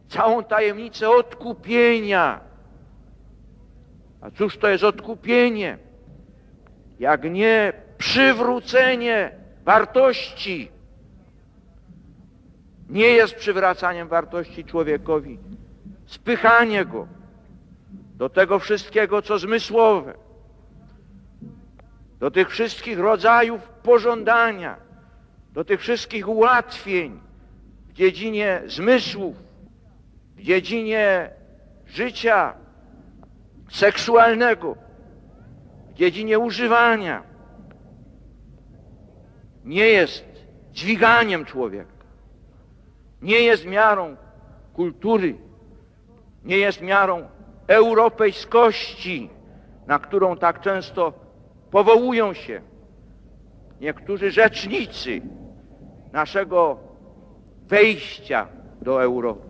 całą tajemnicę odkupienia. A cóż to jest odkupienie? Jak nie przywrócenie wartości. Nie jest przywracaniem wartości człowiekowi spychanie go do tego wszystkiego, co zmysłowe, do tych wszystkich rodzajów pożądania, do tych wszystkich ułatwień w dziedzinie zmysłów, w dziedzinie życia seksualnego, w dziedzinie używania. Nie jest dźwiganiem człowieka, nie jest miarą kultury, nie jest miarą europejskości, na którą tak często powołują się niektórzy rzecznicy naszego wejścia do Europy.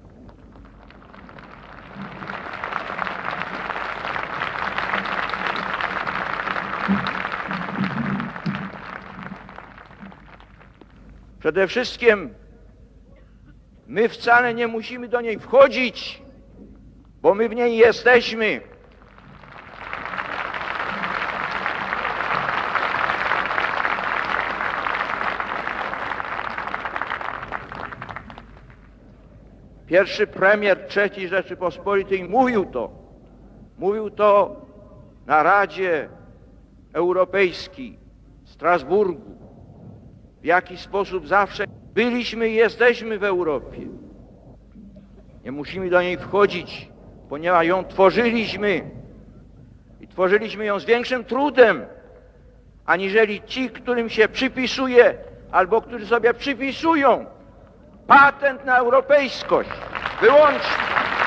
Przede wszystkim my wcale nie musimy do niej wchodzić, bo my w niej jesteśmy. Pierwszy premier III Rzeczypospolitej mówił to na Radzie Europejskiej w Strasburgu, w jaki sposób zawsze byliśmy i jesteśmy w Europie. Nie musimy do niej wchodzić, ponieważ ją tworzyliśmy i tworzyliśmy ją z większym trudem, aniżeli ci, którym się przypisuje, albo którzy sobie przypisują patent na europejskość. Wyłącznie.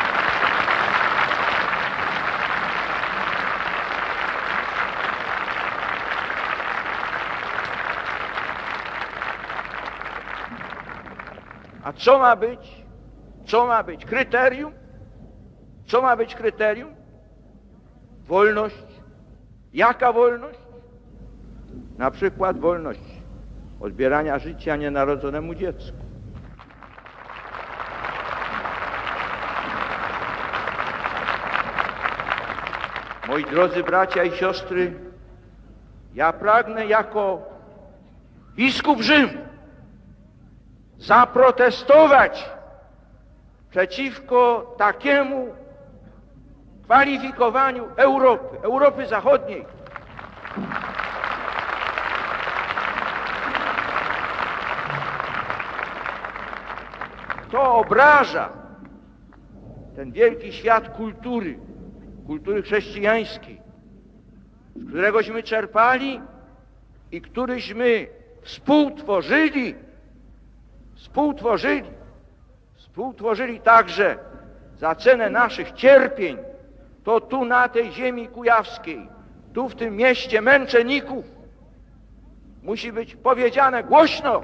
A co ma być? Co ma być kryterium? Co ma być kryterium? Wolność. Jaka wolność? Na przykład wolność odbierania życia nienarodzonemu dziecku. Moi drodzy bracia i siostry, ja pragnę jako biskup Rzymu zaprotestować przeciwko takiemu kwalifikowaniu Europy Zachodniej. To obraża ten wielki świat kultury chrześcijańskiej, z któregośmy czerpali i któryśmy współtworzyli także za cenę naszych cierpień, to tu na tej ziemi kujawskiej, tu w tym mieście męczenników musi być powiedziane głośno.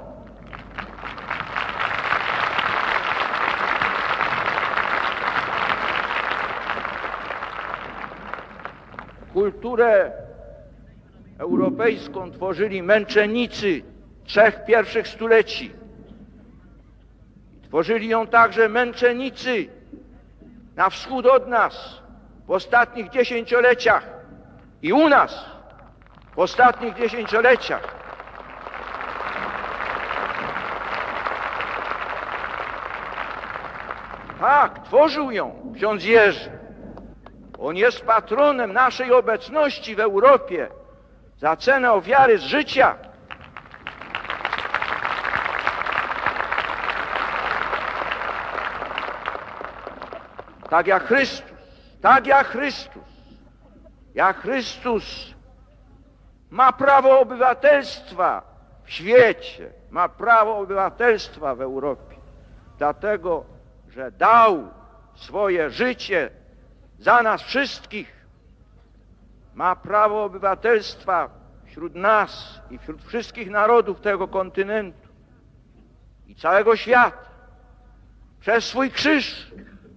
Kulturę europejską tworzyli męczennicy 3 pierwszych stuleci. Tworzyli ją także męczennicy na wschód od nas w ostatnich dziesięcioleciach i u nas w ostatnich dziesięcioleciach. Tak, tworzył ją ksiądz Jerzy. On jest patronem naszej obecności w Europie za cenę ofiary z życia. Tak jak Chrystus ma prawo obywatelstwa w świecie, ma prawo obywatelstwa w Europie, dlatego, że dał swoje życie za nas wszystkich, ma prawo obywatelstwa wśród nas i wśród wszystkich narodów tego kontynentu i całego świata przez swój krzyż.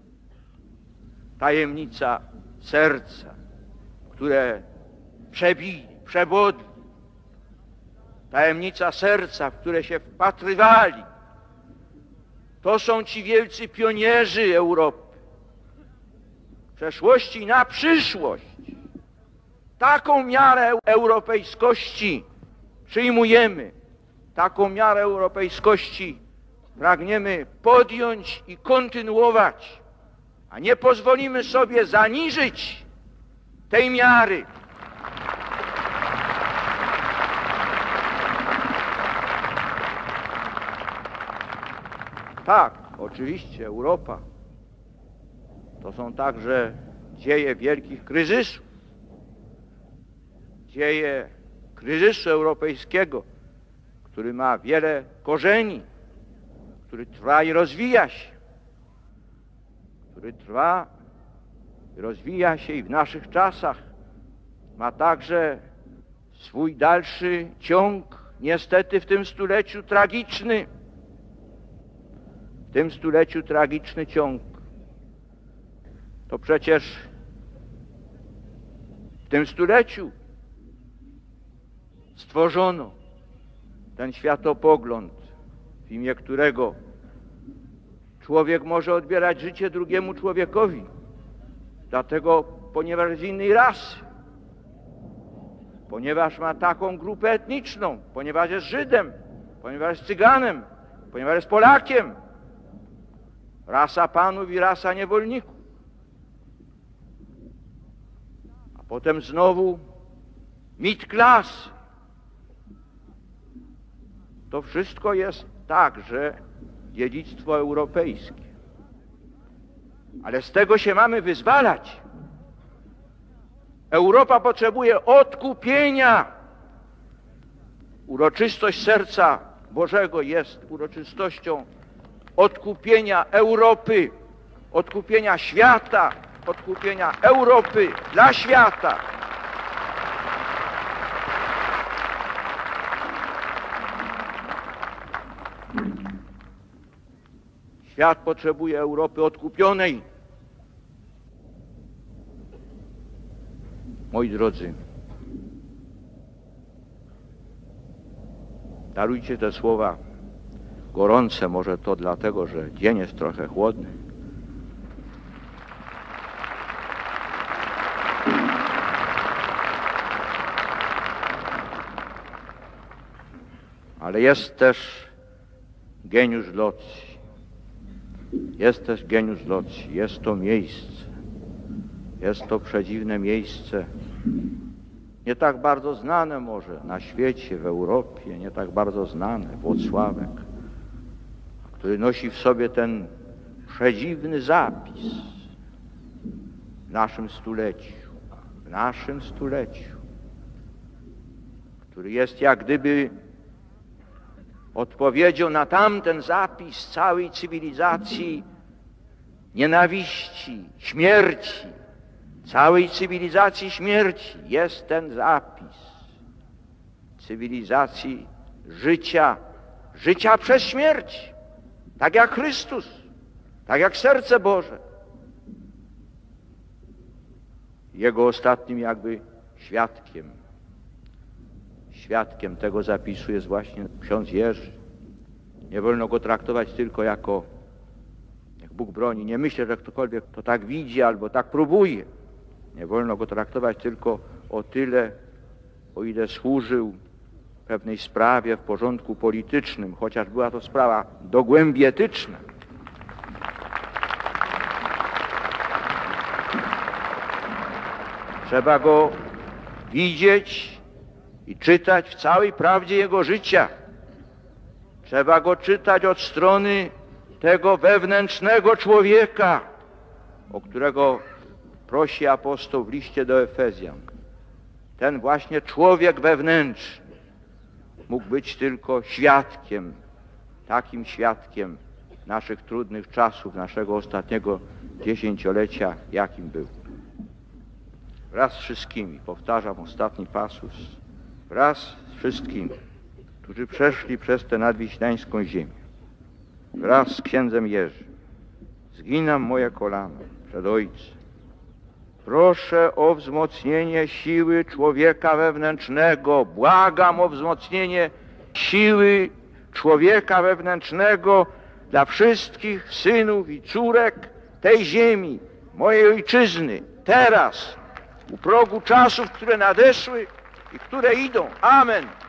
Tajemnica serca, które przebodli, tajemnica serca, w które się wpatrywali, To są ci wielcy pionierzy Europy. W przeszłości na przyszłość. Taką miarę europejskości przyjmujemy. Taką miarę europejskości pragniemy podjąć i kontynuować, a nie pozwolimy sobie zaniżyć tej miary. Tak, oczywiście Europa to są także dzieje wielkich kryzysów, dzieje kryzysu europejskiego, który ma wiele korzeni, który trwa i rozwija się, który trwa i rozwija się i w naszych czasach ma także swój dalszy ciąg, niestety w tym stuleciu tragiczny. W tym stuleciu tragiczny ciąg. To przecież w tym stuleciu stworzono ten światopogląd, w imię którego człowiek może odbierać życie drugiemu człowiekowi, dlatego, ponieważ jest z innej rasy, ponieważ ma taką grupę etniczną, ponieważ jest Żydem, ponieważ jest Cyganem, ponieważ jest Polakiem. Rasa panów i rasa niewolników. A potem znowu mit klas. To wszystko jest także dziedzictwo europejskie. Ale z tego się mamy wyzwalać. Europa potrzebuje odkupienia. Uroczystość serca Bożego jest uroczystością odkupienia Europy, odkupienia świata, odkupienia Europy dla świata. Świat potrzebuje Europy odkupionej. Moi drodzy, darujcie te słowa gorące, może to dlatego, że dzień jest trochę chłodny. Ale jest też geniusz loci. Jest też geniusz loci. Jest to miejsce. Jest to przedziwne miejsce. Nie tak bardzo znane może na świecie, w Europie, nie tak bardzo znane, Włocławek, który nosi w sobie ten przedziwny zapis w naszym stuleciu, który jest jak gdyby odpowiedzią na tamten zapis całej cywilizacji nienawiści, śmierci, całej cywilizacji śmierci. Jest ten zapis cywilizacji życia, życia przez śmierć, tak jak Chrystus, tak jak serce Boże. Jego ostatnim jakby świadkiem tego zapisu jest właśnie ksiądz Jerzy. Nie wolno go traktować tylko jako, jak Bóg broni. Nie myślę, że ktokolwiek to tak widzi albo tak próbuje. Nie wolno go traktować tylko o tyle, o ile służył pewnej sprawie w porządku politycznym, chociaż była to sprawa do głębi etyczna. Trzeba go widzieć i czytać w całej prawdzie jego życia. Trzeba go czytać od strony tego wewnętrznego człowieka, o którego prosi apostoł w liście do Efezjan. Ten właśnie człowiek wewnętrzny mógł być tylko świadkiem, takim świadkiem naszych trudnych czasów, naszego ostatniego dziesięciolecia, jakim był. Wraz z wszystkimi, powtarzam ostatni pasus, wraz z wszystkimi, którzy przeszli przez tę nadwiślańską ziemię, wraz z księdzem Jerzym, zginam moje kolana przed Ojcem. Proszę o wzmocnienie siły człowieka wewnętrznego. Błagam o wzmocnienie siły człowieka wewnętrznego dla wszystkich synów i córek tej ziemi, mojej ojczyzny, teraz, u progu czasów, które nadeszły i które idą. Amen.